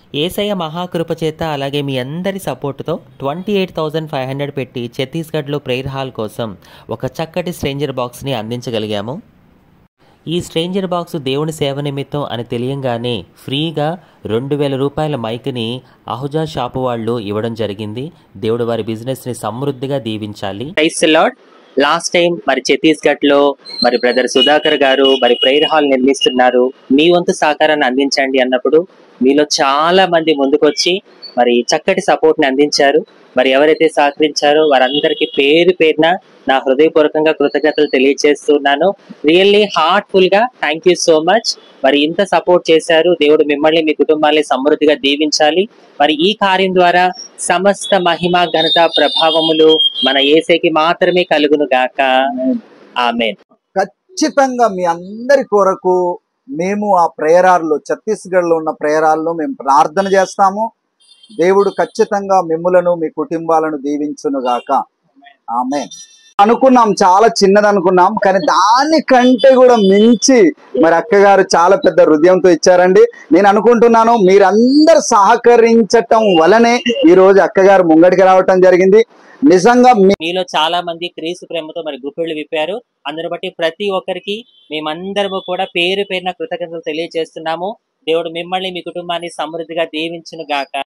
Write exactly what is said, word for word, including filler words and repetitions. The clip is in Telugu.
ఏసయ్య మహాకృప చేత అలాగే మీ అందరి సపోర్టుతో twenty eight thousand five hundred పెట్టి ఛత్తీస్గఢ్లో ప్రేయర్ హాల్ కోసం ఒక చక్కటి స్ట్రేంజర్ బాక్స్ని అందించగలిగాము. ఈ స్ట్రేంజర్ బాక్స్ దేవుని సేవ నిమిత్తం అని తెలియంగానే ఫ్రీగా రెండు వేల రూపాయల మైక్ని అహుజా షాపు వాళ్ళు ఇవ్వడం జరిగింది. దేవుడు వారి బిజినెస్ని సమృద్ధిగా దీవించాలి. లాస్ట్ టైం మరి ఛత్తీస్గఢ్లో మరి బ్రదర్ సుధాకర్ గారు మరి ప్రేయర్ హాల్ నిర్మిస్తున్నారు, మీ వంతు సహకారాన్ని అందించండి అన్నప్పుడు మీలో చాలా మంది ముందుకొచ్చి మరి చక్కటి సపోర్ట్ ని అందించారు. మరి ఎవరైతే సహకరించారో వారందరికీ పేరు పేరున నా హృదయపూర్వకంగా కృతజ్ఞతలు తెలియజేస్తున్నాను. రియల్లీ హార్ట్ఫుల్ గా థ్యాంక్ యూ సో మచ్. మరి ఇంత సపోర్ట్ చేశారు. దేవుడు మిమ్మల్ని మీ కుటుంబాన్ని సమృద్ధిగా దీవించాలి. మరి ఈ కార్యం ద్వారా సమస్త మహిమ ఘనత ప్రభావములు మన యేసేకి మాత్రమే కలుగును గాక. ఆమేన్. ఖచ్చితంగా మీ అందరి కొరకు మేము ఆ ప్రేయరాల్లో ఛత్తీస్గఢ్లో ఉన్న ప్రేయరాల్లో మేము ప్రార్థన చేస్తాము. దేవుడు ఖచ్చితంగా మిమ్ములను మీ కుటుంబాలను దీవించును గాక. ఆమేన్. అనుకున్నాం చాలా చిన్నది అనుకున్నాం, కానీ దానికంటే కూడా మించి మరి అక్కగారు చాలా పెద్ద హృదయంతో ఇచ్చారండి. నేను అనుకుంటున్నాను మీరందరు సహకరించటం వలనే ఈ రోజు అక్కగారు ముంగడికి రావటం జరిగింది. నిజంగా మీలో చాలా మంది క్రీస్తు ప్రేమతో మరి గుప్పిళ్ళు విప్పారు. అందుని బట్టి ప్రతి ఒక్కరికి మేమందరము కూడా పేరు పేరున కృతజ్ఞతలు తెలియజేస్తున్నాము. దేవుడు మిమ్మల్ని మీ కుటుంబాన్ని సమృద్ధిగా దీవించును గాక.